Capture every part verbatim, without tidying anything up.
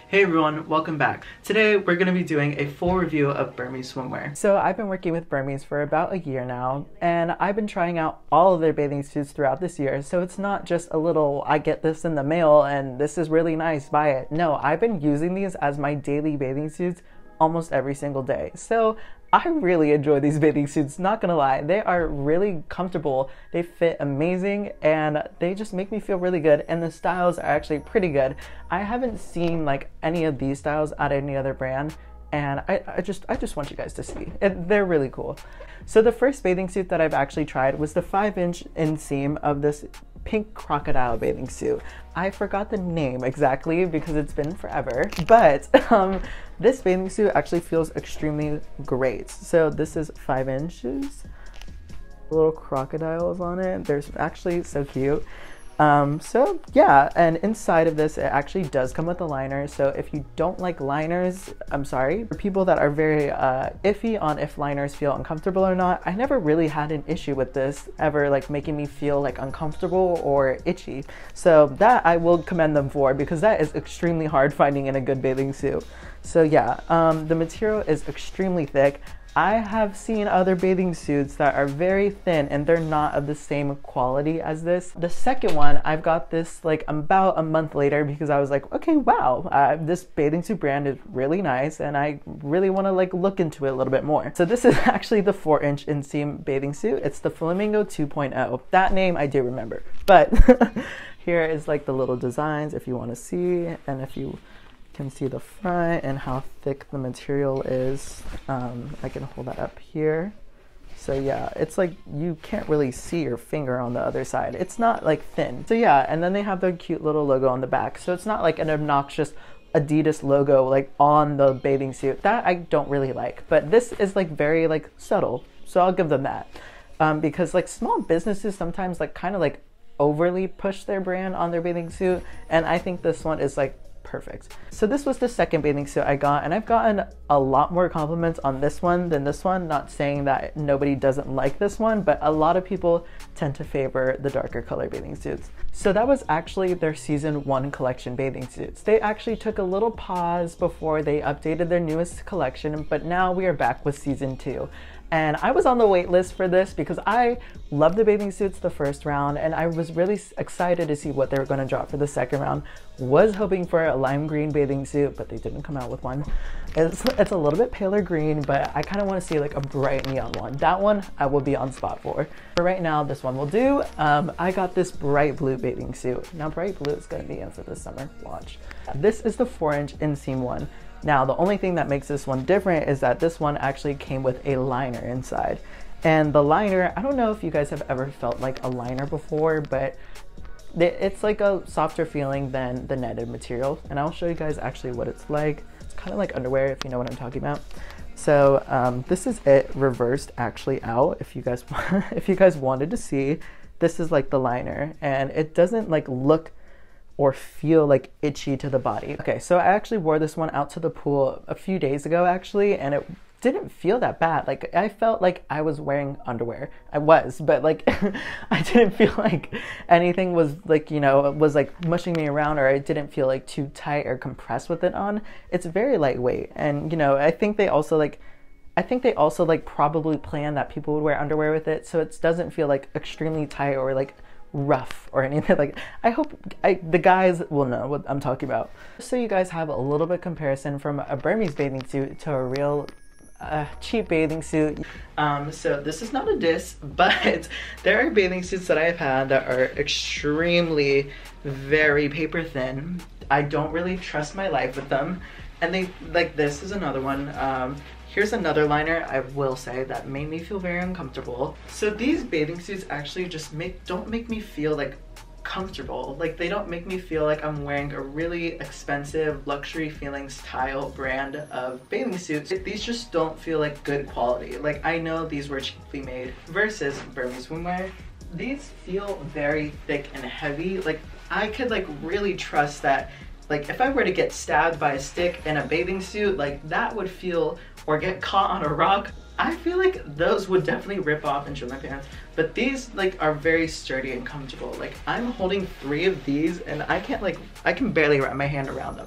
Hey everyone, welcome back. Today we're going to be doing a full review of Bermies swimwear. So I've been working with Bermies for about a year now, and I've been trying out all of their bathing suits throughout this year, so it's not just a little, I get this in the mail and this is really nice, buy it. No, I've been using these as my daily bathing suits almost every single day. So I really enjoy these bathing suits, not gonna lie. They are really comfortable, they fit amazing, and they just make me feel really good, and the styles are actually pretty good. I haven't seen like any of these styles at any other brand, and I, I just I just want you guys to see. It, they're really cool. So the first bathing suit that I've actually tried was the five inch inseam of this pink crocodile bathing suit. I forgot the name exactly because it's been forever, but um, this bathing suit actually feels extremely great. So this is five inches, little crocodiles on it. They're actually so cute. Um, so yeah, and inside of this, it actually does come with a liner. So if you don't like liners, I'm sorry. For people that are very uh, iffy on if liners feel uncomfortable or not, I never really had an issue with this ever like making me feel like uncomfortable or itchy. So that I will commend them for, because that is extremely hard finding in a good bathing suit. So yeah, um, the material is extremely thick. I have seen other bathing suits that are very thin and they're not of the same quality as this. The second one, I've got this like about a month later because I was like, okay, wow, uh, this bathing suit brand is really nice and I really want to like look into it a little bit more. So this is actually the four inch inseam bathing suit. It's the Flamingo two point oh. That name I do remember, but here is like the little designs if you want to see, and if you can see the front and how thick the material is. um, I can hold that up here. So yeah, it's like you can't really see your finger on the other side. It's not like thin. So yeah, and then they have their cute little logo on the back. So it's not like an obnoxious Adidas logo like on the bathing suit. That I don't really like, but this is like very like subtle. So I'll give them that. Um, because like small businesses sometimes like kind of like overly push their brand on their bathing suit, and I think this one is like perfect. So this was the second bathing suit I got, and I've gotten a lot more compliments on this one than this one. Not saying that nobody doesn't like this one, but a lot of people tend to favor the darker color bathing suits. So that was actually their season one collection bathing suits. They actually took a little pause before they updated their newest collection, but now we are back with season two. And I was on the wait list for this because I loved the bathing suits the first round, and I was really excited to see what they were going to drop for the second round. Was hoping for a lime green bathing suit, but they didn't come out with one. It's, it's a little bit paler green, but I kind of want to see like a bright neon one. That one I will be on spot for. For right now, this one will do. Um, I got this bright blue bathing suit. Now bright blue is going to be in for the summer launch. This is the four inch inseam one. Now, the only thing that makes this one different is that this one actually came with a liner inside. And the liner, I don't know if you guys have ever felt like a liner before, but it's like a softer feeling than the netted material. And I'll show you guys actually what it's like. It's kind of like underwear, if you know what I'm talking about. So um, this is it reversed actually out. If you guys, if you guys wanted to see, this is like the liner, and it doesn't like look or feel like itchy to the body. Okay, so I actually wore this one out to the pool a few days ago actually, and it didn't feel that bad. Like I felt like I was wearing underwear. I was, but like I didn't feel like anything was like, you know, was like mushing me around, or I didn't feel like too tight or compressed with it on. It's very lightweight, and you know, I think they also like I think they also like probably planned that people would wear underwear with it, so it doesn't feel like extremely tight or like rough or anything. Like I hope I, the guys will know what I'm talking about. So you guys have a little bit comparison from a Bermies bathing suit to a real uh, cheap bathing suit. Um, so this is not a diss, but there are bathing suits that I've had that are extremely very paper thin. I don't really trust my life with them, and they like this is another one. Um, Here's another liner I will say that made me feel very uncomfortable. So these bathing suits actually just make don't make me feel like comfortable. Like they don't make me feel like I'm wearing a really expensive luxury feeling style brand of bathing suits. These just don't feel like good quality. Like I know these were cheaply made versus Bermies swimwear. These feel very thick and heavy. Like I could like really trust that. Like if I were to get stabbed by a stick in a bathing suit, like that would feel, or get caught on a rock, I feel like those would definitely rip off and show my pants. But these like are very sturdy and comfortable. Like I'm holding three of these and I can't like, I can barely wrap my hand around them.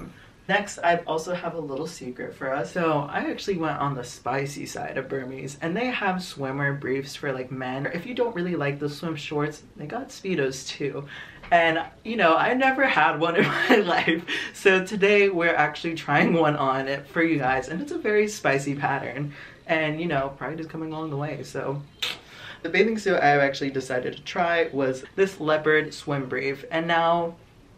Next, I also have a little secret for us. So I actually went on the spicy side of Bermies, and they have swimwear briefs for like men. If you don't really like the swim shorts, they got Speedos too. And you know, I never had one in my life. So today we're actually trying one on it for you guys, and it's a very spicy pattern. And you know, pride is coming along the way. So the bathing suit I actually decided to try was this leopard swim brief, and now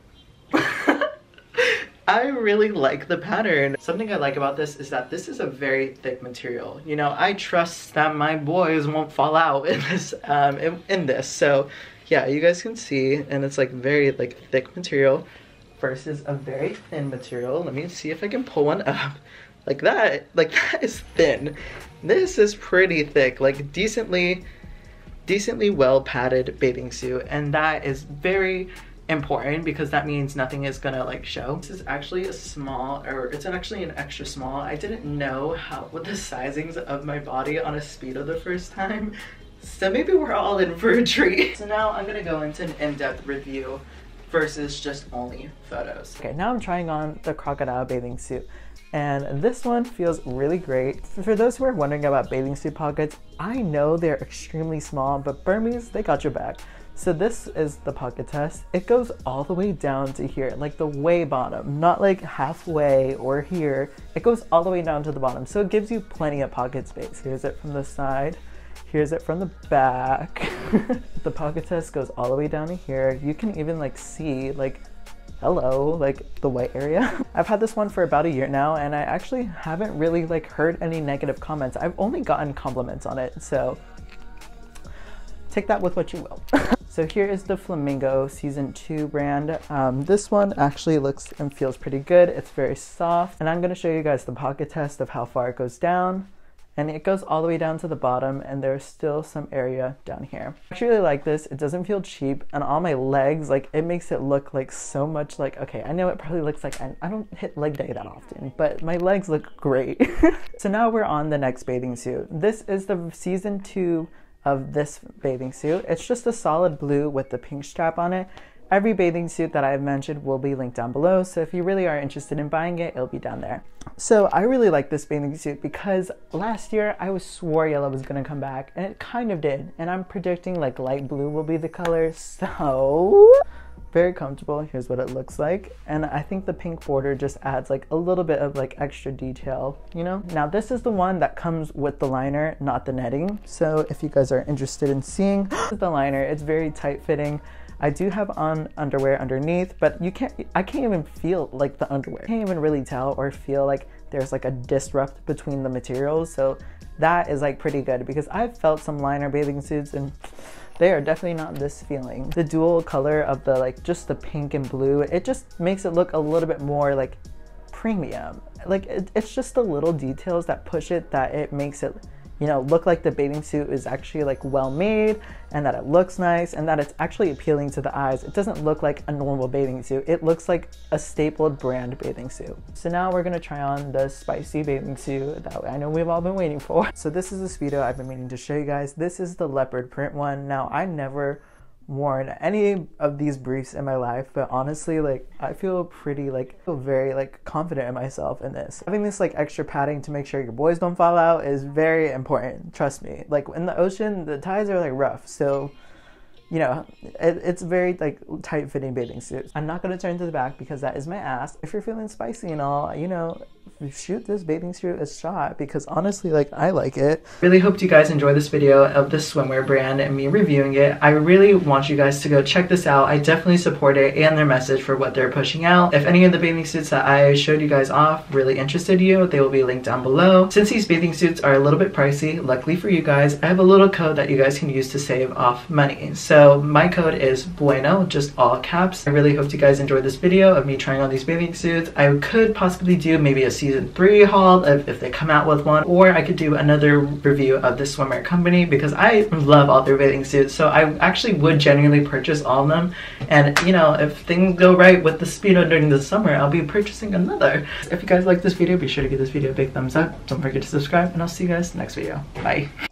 I really like the pattern. Something I like about this is that this is a very thick material. You know, I trust that my boys won't fall out in this, um, in, in this. So yeah, you guys can see, and it's like very like thick material versus a very thin material. Let me see if I can pull one up. Like that, like that is thin. This is pretty thick, like decently, decently well padded bathing suit. And that is very important because that means nothing is gonna like show. This is actually a small, or it's actually an extra small. I didn't know how what the sizings of my body on a Speedo the first time, so maybe we're all in for a treat. So now I'm gonna go into an in-depth review versus just only photos. Okay, now I'm trying on the crocodile bathing suit, and this one feels really great. For those who are wondering about bathing suit pockets, I know they're extremely small, but Bermies, they got your back. So this is the pocket test. It goes all the way down to here, like the way bottom, not like halfway or here. It goes all the way down to the bottom. So it gives you plenty of pocket space. Here's it from the side. Here's it from the back. The pocket test goes all the way down to here. You can even like see like, hello, like the white area. I've had this one for about a year now, and I actually haven't really like heard any negative comments. I've only gotten compliments on it. So take that with what you will. So here is the Flamingo Season two brand. Um, this one actually looks and feels pretty good. It's very soft. And I'm gonna show you guys the pocket test of how far it goes down. And it goes all the way down to the bottom, and there's still some area down here. I actually really like this. It doesn't feel cheap. And on my legs, like it makes it look like so much like, okay, I know it probably looks like, I, I don't hit leg day that often, but my legs look great. So now we're on the next bathing suit. This is the Season two of this bathing suit. It's just a solid blue with the pink strap on it. Every bathing suit that I've mentioned will be linked down below, so if you really are interested in buying it, it'll be down there. So I really like this bathing suit because last year I was swore yellow was gonna come back, and it kind of did, and I'm predicting like light blue will be the color, so very comfortable. Here's what it looks like, and I think the pink border just adds like a little bit of like extra detail, you know? Now this is the one that comes with the liner, not the netting. So if you guys are interested in seeing the liner, it's very tight fitting. I do have on underwear underneath, but you can't, I can't even feel like the underwear. I can't even really tell or feel like there's like a disrupt between the materials. So that is like pretty good because I've felt some liner bathing suits and they are definitely not this feeling. The dual color of the like just the pink and blue, it just makes it look a little bit more like premium. Like it, it's just the little details that push it that it makes it, you know, look like the bathing suit is actually like well made, and that it looks nice, and that it's actually appealing to the eyes. It doesn't look like a normal bathing suit. It looks like a stapled brand bathing suit. So now we're gonna try on the spicy bathing suit that I know we've all been waiting for. So this is the Speedo I've been meaning to show you guys. This is the leopard print one. Now I never worn any of these briefs in my life, but honestly, like I feel pretty like feel very like confident in myself in this. Having this like extra padding to make sure your boys don't fall out is very important, trust me. Like in the ocean, the tides are like rough, so you know, it, it's very like tight fitting bathing suit. I'm not going to turn to the back because that is my ass. If you're feeling spicy and all, you know, shoot this bathing suit a shot because honestly, like I like it. Really hoped you guys enjoy this video of this swimwear brand and me reviewing it. I really want you guys to go check this out. I definitely support it and their message for what they're pushing out. If any of the bathing suits that I showed you guys off really interested you, they will be linked down below. Since these bathing suits are a little bit pricey, luckily for you guys, I have a little code that you guys can use to save off money. So my code is BUENO, just all caps. I really hope you guys enjoyed this video of me trying on these bathing suits. I could possibly do maybe a season three haul if, if they come out with one, or I could do another review of this swimwear company because I love all their bathing suits. So I actually would genuinely purchase all of them, and you know, if things go right with the Speedo during the summer, I'll be purchasing another. If you guys like this video, be sure to give this video a big thumbs up. Don't forget to subscribe, and I'll see you guys next video. Bye.